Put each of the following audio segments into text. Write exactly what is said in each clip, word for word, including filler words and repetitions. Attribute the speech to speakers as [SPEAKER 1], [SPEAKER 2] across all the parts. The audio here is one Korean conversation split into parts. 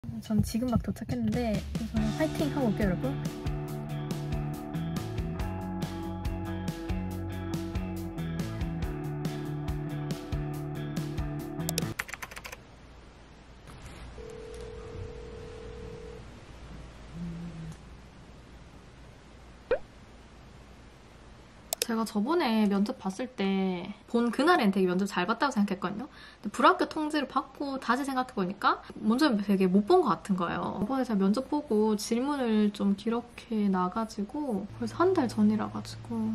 [SPEAKER 1] 전 지금 막 도착했는데 저는 화이팅 하고 올게요, 여러분. 제가 저번에 면접 봤을 때 본 그날엔 되게 면접 잘 봤다고 생각했거든요. 근데 불합격 통지를 받고 다시 생각해보니까 먼저 되게 못 본 것 같은 거예요. 이번에 제가 면접 보고 질문을 좀 기록해 놔가지고 벌써 한 달 전이라 가지고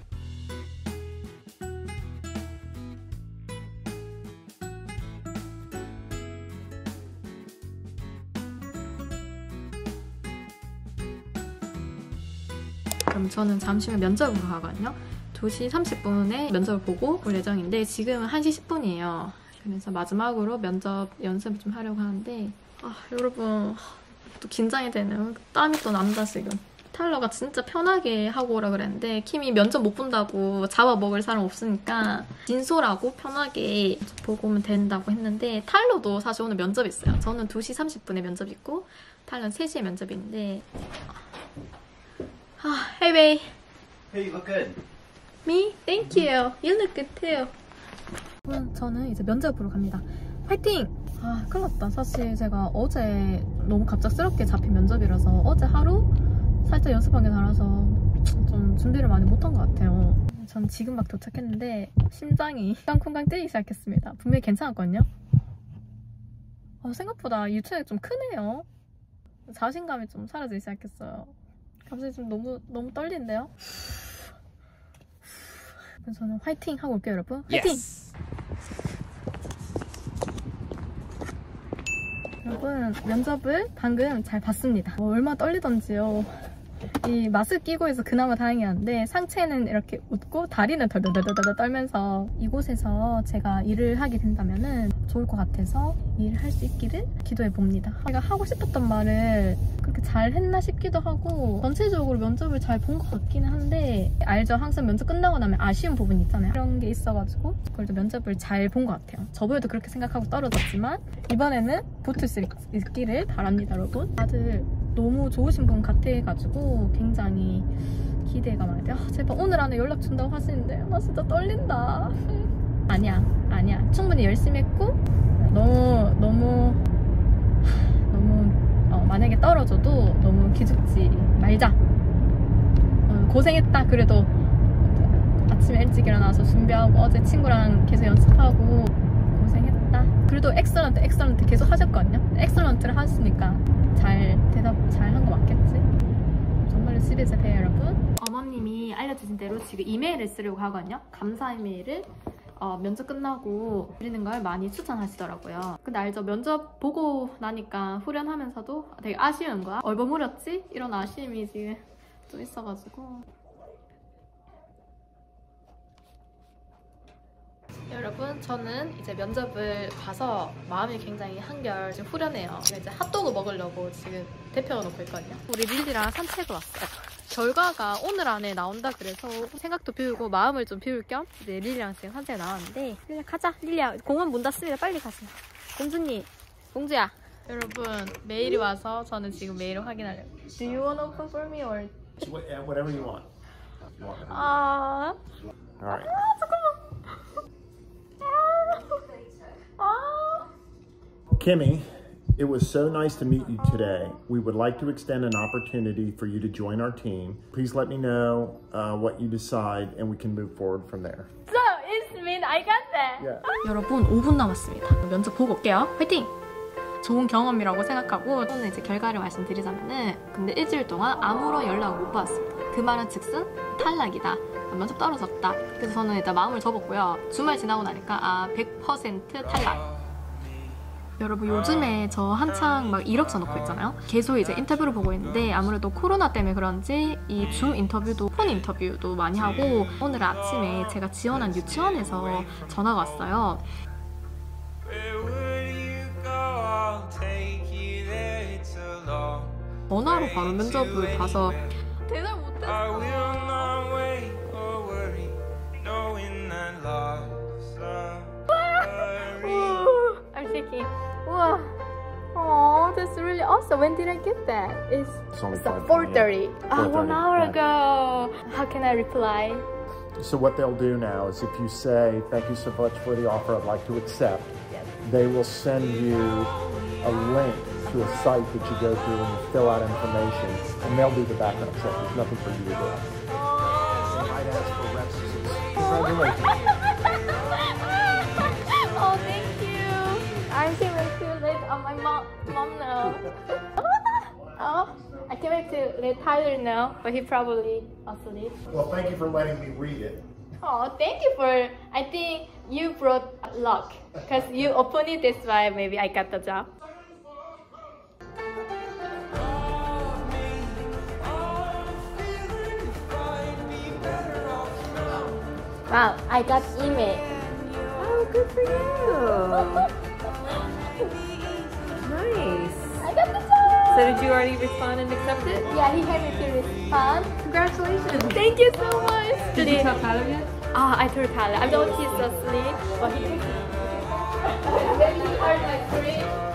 [SPEAKER 1] 그럼 저는 잠시 후에 면접을 보러 가거든요. 두 시 삼십 분에 면접을 보고 올 예정인데 지금은 한 시 십 분이에요. 그래서 마지막으로 면접 연습을 좀 하려고 하는데 아 여러분 또 긴장이 되네요. 땀이 또 난다 지금. 타일러가 진짜 편하게 하고 오라 그랬는데 킴이 면접 못 본다고 잡아먹을 사람 없으니까 진솔하고 편하게 보고 오면 된다고 했는데 타일러도 사실 오늘 면접이 있어요. 저는 두 시 삼십 분에 면접이 있고 타일러는 세 시에 면접이 있는데 아, hey babe.
[SPEAKER 2] Hey, you look good.
[SPEAKER 1] Me? Thank you. You look good too. 저는 이제 면접 보러 갑니다. 화이팅! 아, 큰일 났다. 사실 제가 어제 너무 갑작스럽게 잡힌 면접이라서 어제 하루 살짝 연습한 게 달아서 좀 준비를 많이 못한 것 같아요. 전 지금 막 도착했는데 심장이 쿵쾅쿵쾅 뛰기 시작했습니다. 분명히 괜찮았거든요. 아, 생각보다 유체가 좀 크네요. 자신감이 좀 사라지기 시작했어요. 갑자기 좀 너무 너무 떨리는데요? 저는 화이팅 하고 올게요, 여러분. 화이팅! Yes. 여러분, 면접을 방금 잘 봤습니다. 어, 얼마나 떨리던지요. 이 마스크 끼고 있어서 그나마 다행이었는데 상체는 이렇게 웃고 다리는 덜덜덜덜 떨면서 이곳에서 제가 일을 하게 된다면 좋을 것 같아서 일을 할 수 있기를 기도해 봅니다. 제가 하고 싶었던 말을 그렇게 잘 했나 싶기도 하고 전체적으로 면접을 잘 본 것 같기는 한데 알죠? 항상 면접 끝나고 나면 아쉬운 부분이 있잖아요. 그런 게 있어가지고 그래도 면접을 잘 본 것 같아요. 저번에도 그렇게 생각하고 떨어졌지만 이번에는 붙을 수 있기를 바랍니다, 여러분. 다들 너무 좋으신 분 같아가지고 굉장히 기대가 많이 돼요. 아, 제발 오늘 안에 연락 준다고 하시는데 나 진짜 떨린다. 아니야 아니야 충분히 열심히 했고 너무 너무 너무 어, 만약에 떨어져도 너무 기죽지 말자. 어, 고생했다. 그래도 아침에 일찍 일어나서 준비하고 어제 친구랑 계속 연습하고 고생했다. 그래도 엑설런트 엑설런트 계속 하셨거든요. 엑설런트를 하시니까 잘 대답 잘 한 거 맞겠지? 정말로 집에서 봬요, 여러분. 어머님이 알려주신 대로 지금 이메일을 쓰려고 하거든요. 감사 이메일을 어, 면접 끝나고 드리는 걸 많이 추천하시더라고요. 근데 알죠? 면접 보고 나니까 후련하면서도 되게 아쉬운 거야. 얼버무렸지? 이런 아쉬움이 지금 좀 있어가지고. 여러분, 저는 이제 면접을 봐서 마음이 굉장히 한결 지금 후련해요. 이제 핫도그 먹으려고 지금 데펴놓고 있거든요. 우리 릴리랑 산책을 왔어요. 결과가 오늘 안에 나온다 그래서 생각도 비우고 마음을 좀 비울 겸 이제 릴리랑 지금 산책에 나왔는데 릴리야 가자. 릴리야 공원 문 닫습니다. 빨리 가세요. 공주님, 공주야. 여러분, 메일이 와서 저는 지금 메일을 확인하려고. Do you want to open for me or?
[SPEAKER 2] Whatever you want.
[SPEAKER 1] 아,
[SPEAKER 2] Alright.
[SPEAKER 1] 아 잠깐만.
[SPEAKER 2] Kimmy, it was so nice to meet you today. We would like to extend an opportunity for you to join our team. Please let me know uh, what you decide and we can move forward from there.
[SPEAKER 1] So, it's mean I got that.
[SPEAKER 2] Yeah.
[SPEAKER 1] 여러분, 오 분 남았습니다. 면접 보고 올게요. 화이팅! 좋은 경험이라고 생각하고 저는 이제 결과를 말씀드리자면은 근데 일주일 동안 아무런 연락을 못 받았습니다. 그 말은 즉슨 탈락이다. 면접 떨어졌다. 그래서 저는 일단 마음을 접었고요. 주말 지나고 나니까 아 백 퍼센트 탈락. 여러분, 요즘에 저 한창 막 이력서 넣고 있잖아요. 계속 이제 인터뷰를 보고 있는데 아무래도 코로나 때문에 그런지 이 줌 인터뷰도 폰 인터뷰도 많이 하고 오늘 아침에 제가 지원한 유치원에서 전화가 왔어요. 전화로 바로 면접을 봐서 대답 못했어요. I'm shaking. 우와. 어, Oh, that's really awesome. When did I get that? It's,
[SPEAKER 2] It's only
[SPEAKER 1] it's
[SPEAKER 2] five
[SPEAKER 1] four thirty.
[SPEAKER 2] yeah.
[SPEAKER 1] Oh, one
[SPEAKER 2] four thirty,
[SPEAKER 1] hour
[SPEAKER 2] yeah.
[SPEAKER 1] ago. How can I reply?
[SPEAKER 2] So what they'll do now is if you say, thank you so much for the offer, I'd like to accept,
[SPEAKER 1] Yes.
[SPEAKER 2] they will send you a link to a site that you go through and you fill out information, and they'll do the background check. There's nothing for you to do.
[SPEAKER 1] Oh,
[SPEAKER 2] Might ask for references. Congratulations.
[SPEAKER 1] oh thank you. I can't wait to let uh, my mom, mom know. Oh, I can't wait to let Tyler know, but he probably asleep.
[SPEAKER 2] Well, thank you for letting me read it.
[SPEAKER 1] Oh, thank you for, I think you brought luck. Because you opened it, that's why maybe I got the job. Wow, I got email.
[SPEAKER 3] Oh, good for you. Nice.
[SPEAKER 1] I got the job!
[SPEAKER 3] So did you already respond and accept it?
[SPEAKER 1] Yeah, he had me to respond.
[SPEAKER 3] Congratulations.
[SPEAKER 1] Thank you so much!
[SPEAKER 3] Did you tell Tyler yet?
[SPEAKER 1] Ah, I told Tyler. I know he's asleep, but he... Maybe he heard my scream.